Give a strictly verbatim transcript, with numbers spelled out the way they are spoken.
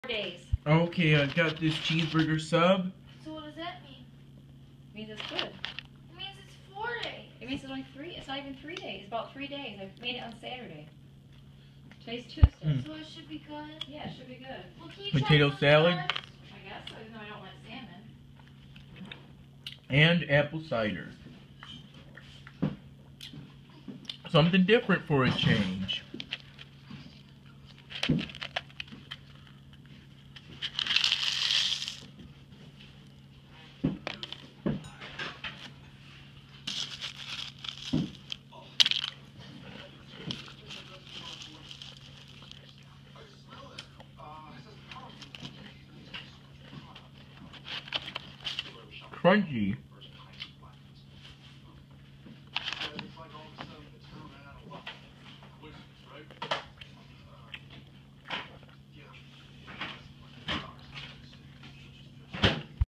Days. Okay, I got this cheeseburger sub. So what does that mean? It means it's good. It means it's four days. It means it's only three. It's not even three days. It's about three days. I made it on Saturday. Today's Tuesday. Mm. So it should be good. Yeah, it should be good. Well, can you Potato try some salad? first? I guess so, even though I don't like salmon. And apple cider. Something different for a change. Crunchy.